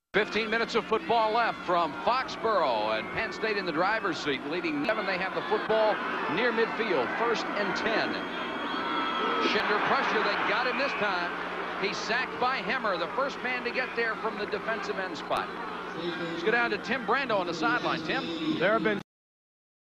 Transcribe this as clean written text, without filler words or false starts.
15 minutes of football left from Foxboro, and Penn State in the driver's seat, leading 7. They have the football near midfield, 1st and 10. Schindler pressure, they got him this time. He's sacked by Hemmer, the first man to get there from the defensive end spot. Let's go down to Tim Brando on the sideline. Tim? There have been